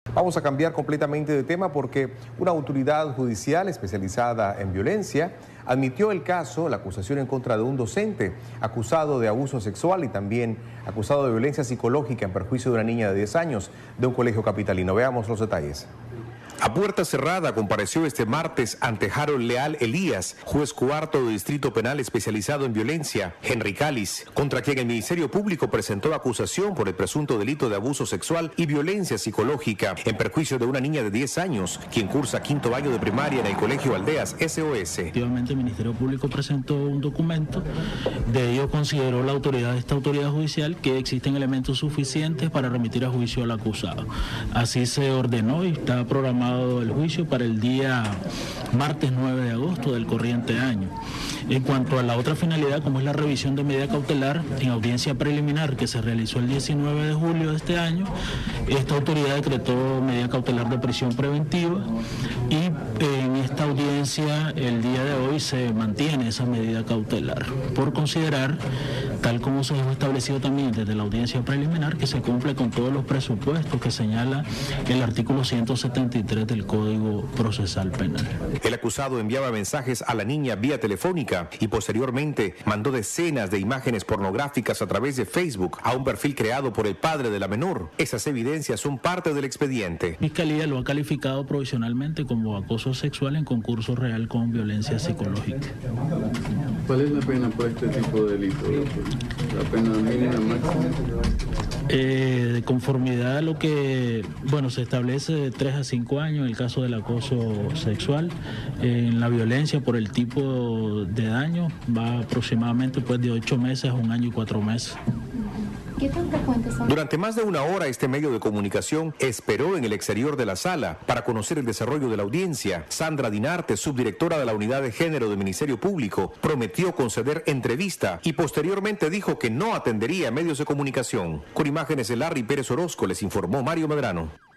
Vamos a cambiar completamente de tema porque una autoridad judicial especializada en violencia admitió el caso, la acusación en contra de un docente acusado de abuso sexual y también acusado de violencia psicológica en perjuicio de una niña de 10 años de un colegio capitalino. Veamos los detalles. A puerta cerrada compareció este martes ante Harold Leal Elías, juez cuarto de Distrito Penal especializado en violencia, Henry Cáliz, contra quien el Ministerio Público presentó acusación por el presunto delito de abuso sexual y violencia psicológica en perjuicio de una niña de 10 años, quien cursa quinto año de primaria en el Colegio Aldeas SOS. Efectivamente, el Ministerio Público presentó un documento, de ello consideró esta autoridad judicial que existen elementos suficientes para remitir a juicio al acusado. Así se ordenó y está programado el juicio para el día martes 9 de agosto del corriente año. En cuanto a la otra finalidad, como es la revisión de medida cautelar, en audiencia preliminar que se realizó el 19 de julio de este año, esta autoridad decretó medida cautelar de prisión preventiva y en esta audiencia el día de hoy se mantiene esa medida cautelar por considerar, tal como se ha establecido también desde la audiencia preliminar, que se cumple con todos los presupuestos que señala el artículo 173 del Código Procesal Penal. El acusado enviaba mensajes a la niña vía telefónica y posteriormente mandó decenas de imágenes pornográficas a través de Facebook a un perfil creado por el padre de la menor. Esas evidencias son parte del expediente. Fiscalía lo ha calificado provisionalmente como acoso sexual en concurso real con violencia psicológica. ¿Cuál es la pena por este tipo de delito? ¿La pena mínima máxima? De conformidad a lo que, se establece de 3 a 5 años en el caso del acoso sexual. En la violencia por el tipo de daño va aproximadamente de 8 meses a 1 año y 4 meses. ¿Qué tan frecuentes son? Durante más de 1 hora, este medio de comunicación esperó en el exterior de la sala para conocer el desarrollo de la audiencia. Sandra Dinarte, subdirectora de la Unidad de Género del Ministerio Público, prometió conceder entrevista y posteriormente dijo que no atendería a medios de comunicación. Con imágenes de Larry Pérez Orozco, les informó Mario Medrano.